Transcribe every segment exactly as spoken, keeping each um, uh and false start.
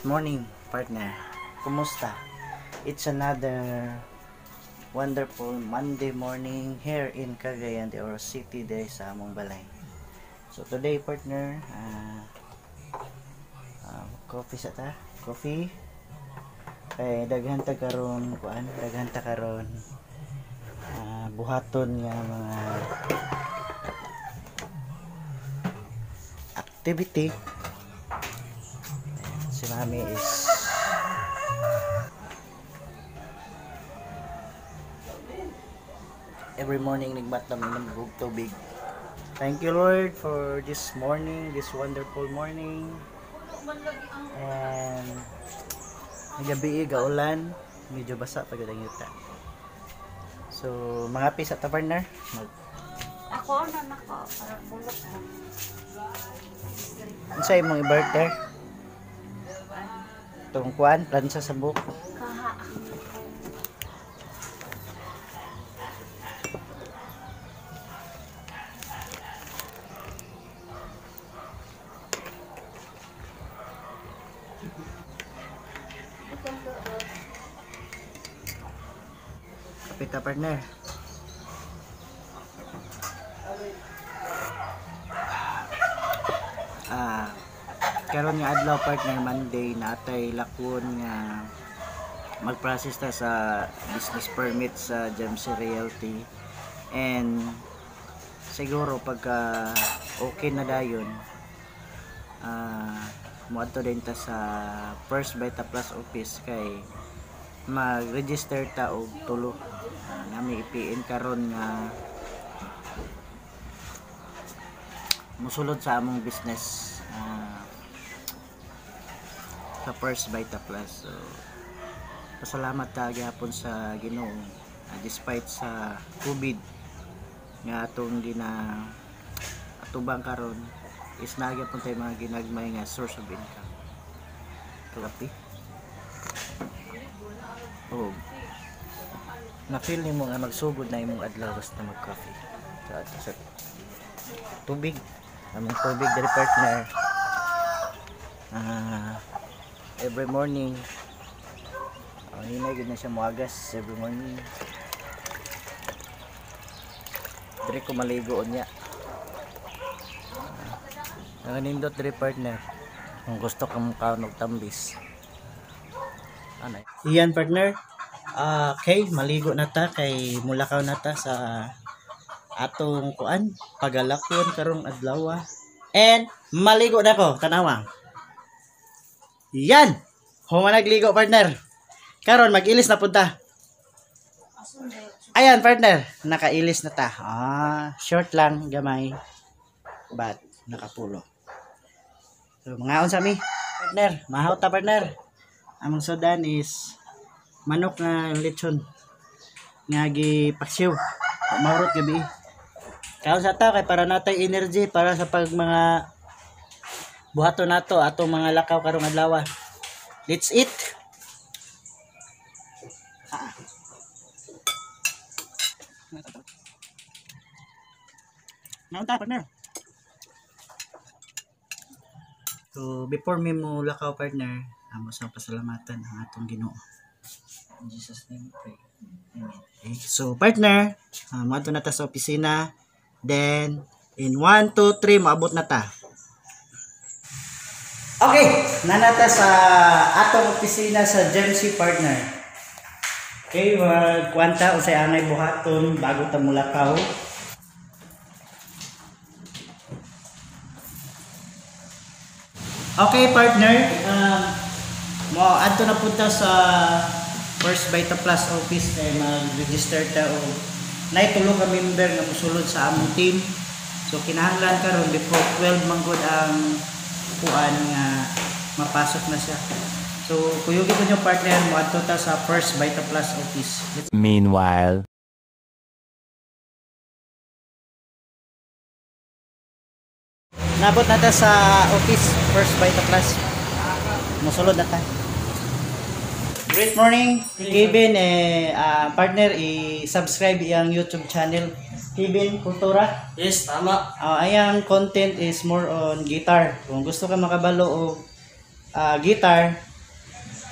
morning, partner. Kumusta? It's another wonderful Monday morning here in Cagayan de Oro City, day sa among balay. So today, partner, uh, uh, coffee sa ta, coffee. Kay daghan ta karon, kuan, daghan ta karon uh, buhaton nga mga activity. Si mami is every morning nagbatlam ng tubig. Thank you, Lord, for this morning, this wonderful morning. And nagabi gaulan, medyo basa pag ang yuta. So, mga pisa ta, partner. Mag Ako na nako, parang bulok na. Ano sa imong i-barter? Itong kuan, plansa sa buhok. Kaha. Kapita, partner. Ah, karon nga adlaw, partner, Monday, natay lakon nga mag-process ta sa business permit sa Jamsi Realty. And siguro pagka okay na dayon, ah muadto din ta sa First Vita Plus office kay mag-register ta og tulo. Uh, nami ipiin karon nga musulod sa among business uh, sa First Vita Plus. So pasalamat ta gyapon sa Ginoo uh, despite sa COVID nga atong gina atubang karon is nagyapon tay mga ginagmay nga source of income. Kapi. Oh. Na-feel nimo nga magsugod na imong adlaw basta mag-coffee. So, sa tubig, among tubig diri, partner. Uh, every morning, oh, hinay gid na siya muagas every morning. Diri ko maligo niya. Uh, nanindot diri, partner. Kung gusto ka mong kaon og tambis. Anay. Iyan, partner. Uh, okay, maligo na ta kay mulakaw na ta sa atong kuan pagalakon karong adlaw. And maligo na ko, tanawa. Yan. Human nagligo, partner. Karon mag-ilis na punta. Ayan, partner, nakailis na ta. Ah, short lang, gamay. But nakapulo. So mga unsa mi, partner, mahaw ta, partner. Among sudan is manok nga lechon nga gipaksiw maurot gabi. Kaon sa ta kay para natay energy para sa pag mga buhaton nato atong mga lakaw karong adlaw. Let's eat. Ah. Naunta, partner. So before me mo lakaw, partner, amo sa pasalamatan ang atong Ginoo. In Jesus name we pray. Amen. Okay. So partner, uh, maadto na ta sa opisina. Then in one, two, three maabot na ta. Okay, nanata sa atong opisina sa Jamsi, partner. Okay, wag kwanta usay angay buhaton bago ta mulakaw. Okay, partner, um, mo adto na punta sa First Vita Plus office kay mag-register ta o naitulo ka member nga mosulod sa among team. So kinahanglan karon before twelve manggod ang kuan nga mapasok na siya. So kuyugi ko yung partner mo adto ta sa First Vita Plus office. Let's Meanwhile, nabot na ta sa office First Vita Plus. Mosulod na ta. Great morning, Kevin, eh, uh, partner, i-subscribe iyang YouTube channel, Kevin Kultura. Yes, tama. Uh, ayang content is more on guitar. Kung gusto ka makabalo o uh, guitar,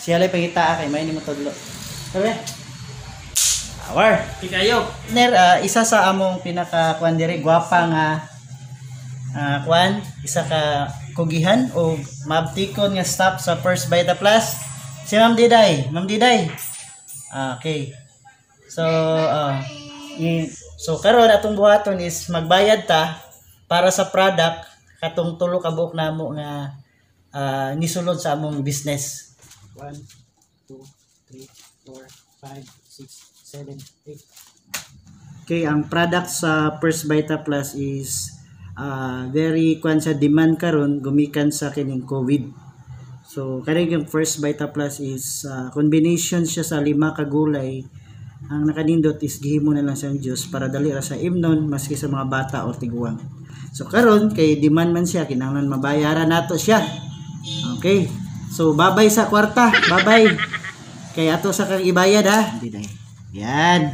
Siya lang pangita kay may ni mo tudlo. Sabi. Power. Ikayo. Partner, ah, isa sa among pinaka kuan diri gwapa nga ah, kuan, isa ka kugihan o mabtikon nga staff sa First Vita Plus. Si Ma'am Diday, Ma'am Diday. Ah, okay. So, ah, i- so karon atong buhaton is magbayad ta para sa product katong tulo ka buok namo nga ah, nisulod sa among business. one, two, three, four, five, six, seven, eight. Okay, ang product sa First Vita Plus is uh, very kwan sa demand karon gumikan sa kining COVID. So, kaning yung First Vita Plus is uh, combination siya sa lima ka gulay. Ang nakanindot is gihimo na lang siyang juice para dali ra sa imnon maski sa mga bata o tiguang. So, karon kay demand man siya kinahanglan mabayaran nato siya. Okay. So, babay sa kwarta. Babay. Kay ato sa kang ibayad ha. Hindi dai. Yan.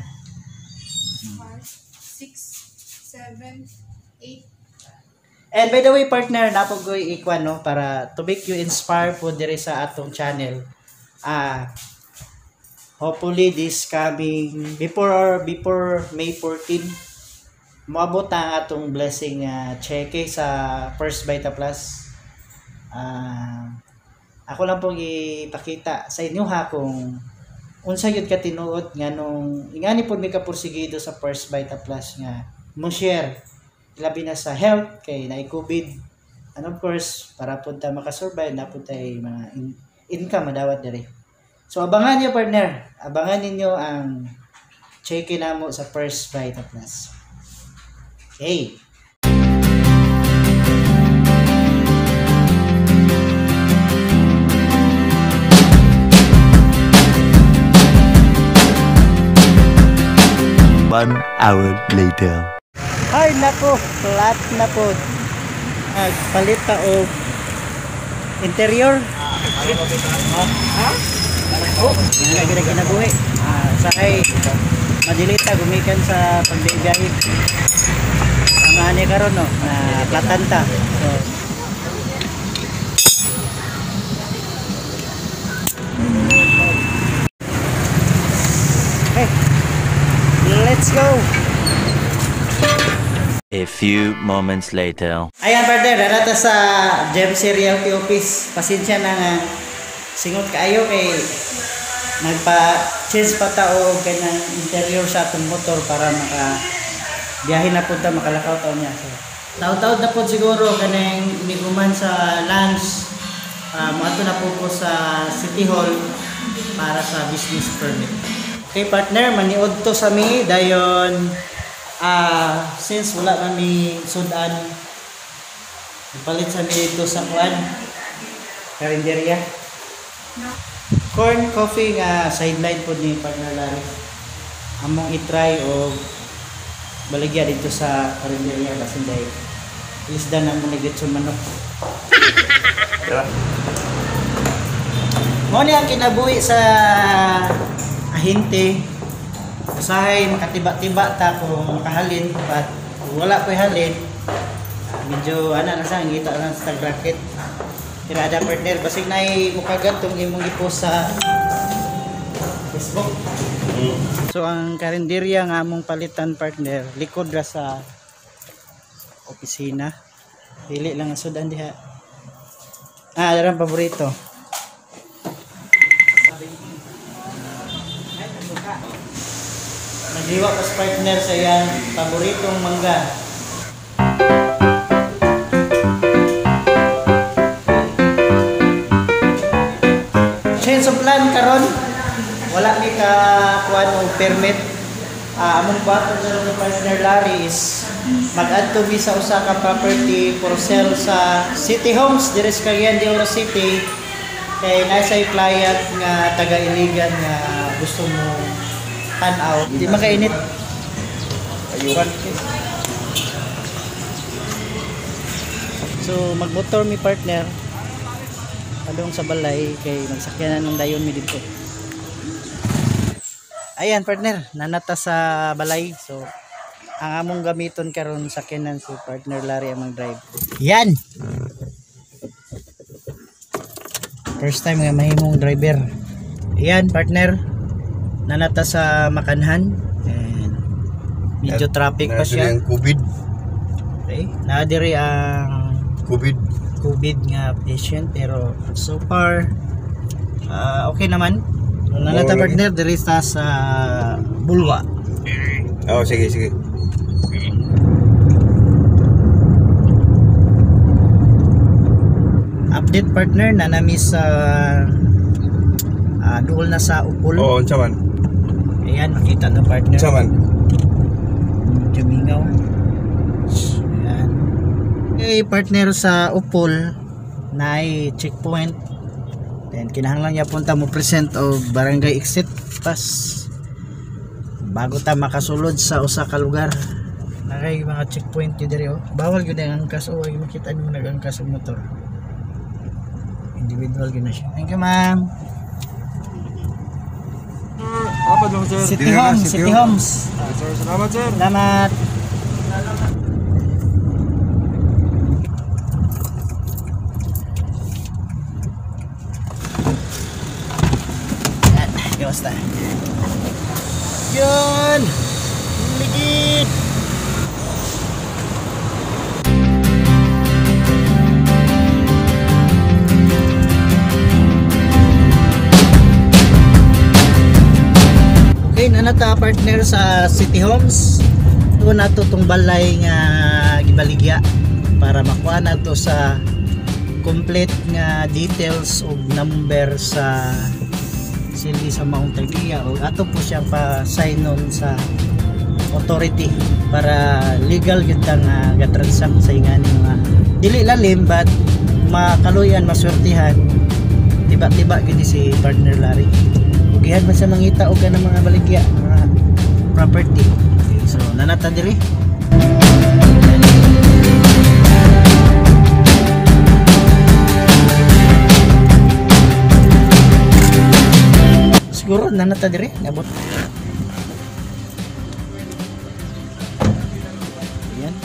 six, seven, eight. And by the way, partner, napogoy ikwan no para to make you inspire po diri sa atong channel. Ah, hopefully this coming before or before May fourteenth, moabot ang atong blessing uh, cheque sa First Vita Plus. Ah, ako lang pong ipakita sa inyo ha kung unsa yun ka tinuod nga nung ingani po may kapursigido sa First Vita Plus nga mo share labi na sa health kay na COVID and of course para po ta makasurvive na po tayo mga in- income madawat diri. So abangan niyo partner, abangan ninyo ang check-in namo sa First Vita Plus. Okay. One hour later. Ay nako, flat na po. Nagpalit ta og interior. Ha? Oh, lagi na ginabuhi. Ah, sakay madilita gumikan sa pagbibiyahe. Ang ani karon no, na platan ta. So okay. Let's go. A few moments later. Ayan partner, narata sa Gem Realty Office. Pasensya na nga singot kaayo kay nagpa-change pa ta og kanang interior sa atong motor para maka biyahe na pud ta makalakaw taon niya. So, taud-taud na pud siguro kanang iniguman sa lunch. Uh, Moadto na po ko sa City Hall para sa business permit. Okay partner, maniud to sa mi dayon. Ah, since wala kami sudan, ipalit sa mi dito sa kuan karinderya. Corn coffee nga sideline po ni partner Larry. Among i-try o baligya dito sa karinderya kasi dahil isda na mo nagditsun manok. Mo ni ang kinabuhi sa ahinte. Usahay makatiba-tiba ta kung makahalin but wala ko'y halin medyo ana na sa ngita lang sa bracket kaya ada partner basig na mukagat tong imong i-post sa Facebook. So ang karinderya nga among palitan partner likod ra sa opisina dili lang ang sudan diha. Ah darang paborito. Nagliwa pas partner sa yan, paboritong mangga. Change of plan karon, wala mi ka kuan og permit. Uh, among bato sa mga partner Larry is mag-add to be sa usa ka property for sale sa City Homes dire sa Cagayan de Oro City. Kay nasa client nga taga Iligan nga gusto mo pan out, di makainit. Ayun. So magmotor mi partner padung sa balay kay nagsakyanan ng dayon mi dito. Ayan partner, nanata sa balay. So ang among gamiton karon sakyanan si partner Larry among drive. Yan. First time nga mahimong driver. Ayan partner, nanata sa Makanhan and medyo traffic pa siya. Ang COVID. Okay, naadiri ang COVID. COVID nga patient pero so far ah, okay naman. Nanata Oo, partner diri sa sa Bulwa. Oh, sige, sige. Update partner na nami sa uh, dool na sa Upol. Oo, unsa man? Ayan, makita na partner. Unsa man? Jumingaw. Ayan. Okay, partner sa Upol na ay checkpoint. Then kinahanglan niya punta mo present o barangay exit pass bago ta makasulod sa usa ka lugar. Nakay mga checkpoint yun diri oh. Bawal gyud ang angkas o ay makita nimo nag-angkas og motor. Individual gyud na siya. Thank you ma'am. Apa dong, sir? City Homes, City Homes. Sir, salamat, sir. Salamat. Yan, kamusta? Yun! Ligid! Okay, nanata partner sa City Homes. Doon nato tong balay nga gibaligya para makuha nato sa complete nga details o number sa silbi sa Mount Targia o ato po siyang pa-sign on sa authority para legal gyud nga ga-transact sa ingani mga dili lalim but makaluyan maswertihan tiba-tiba gyud si partner Larry. Ugihan man sa mangita og kanang mga baligya mga property. So nanata diri. Siguro nanata diri nabot. Ayan.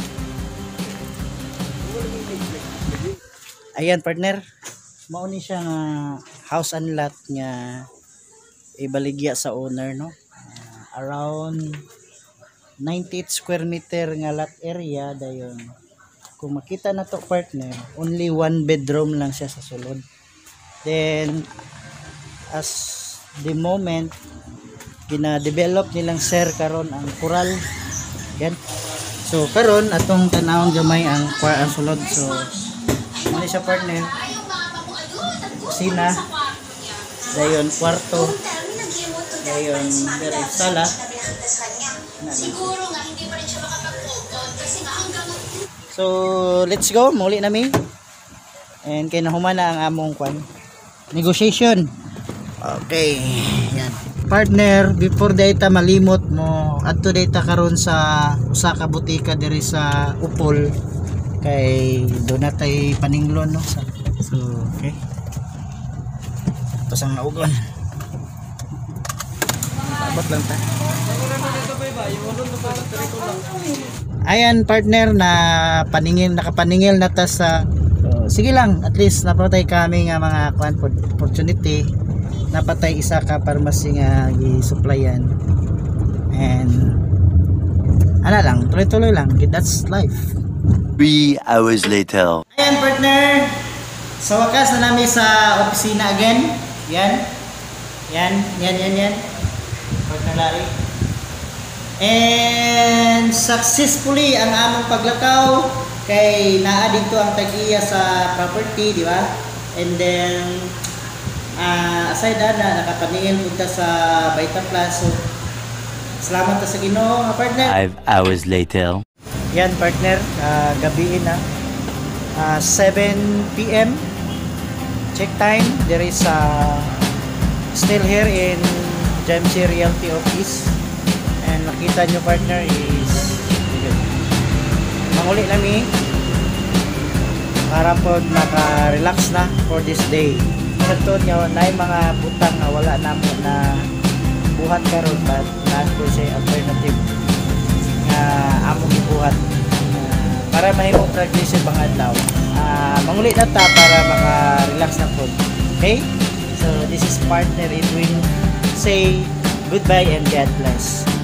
Ayan partner. Mao ni siya nga house and lot nga ibaligya sa owner no. Uh, around ninety-eight square meter nga lot area dayon. Kung makita na to partner, only one bedroom lang siya sa sulod. Then as the moment gina-develop nilang sir karon ang coral. Yan. So karon atong tanawon gamay ang kwa ang sulod. So ano siya partner? Kusina. Dayon kwarto. Dayon dere sala. Siguro nga hindi pa rin siya makapag-move kasi nga hanggang So let's go, muli nami. And kay nahuman na ang among kwan negotiation. Okay, yan. Partner, before data malimot mo, adto data karon sa usa ka butika diri sa Upol kay do na tay paninglon no. So, okay. Tapos ang naugon. Abot lang ta. Ayan partner na paningil nakapaningil na ta sa so, sige lang at least napatay kami nga mga kwan opportunity napatay isa ka pharmacy nga gi-supplyan and ana lang tuloy-tuloy lang that's life. Three hours later. Ayan partner, sa wakas na namin sa opisina again. Yan yan yan yan yan partner Larry. And successfully ang among paglakaw kay naa dito ang tagiya sa property, di ba? And then uh, aside na nakapaningil punta sa Baita Plaza. So, salamat ta sa Ginoo, mga partner. Five hours later. Yan partner, uh, gabi na. Uh, seven p m check time. There is uh, still here in J M C Realty Office. And makita nyo partner is manguli nami para po naka-relax na for this day. Ito nyo na yung mga butang na wala na mo na buhat karon but not po siya alternative nga among ibuhat uh, para mahimong practice yung mga adlaw. Uh, manguli na ta para maka-relax na po. Okay? So this is partner Edwin. Say goodbye and God bless.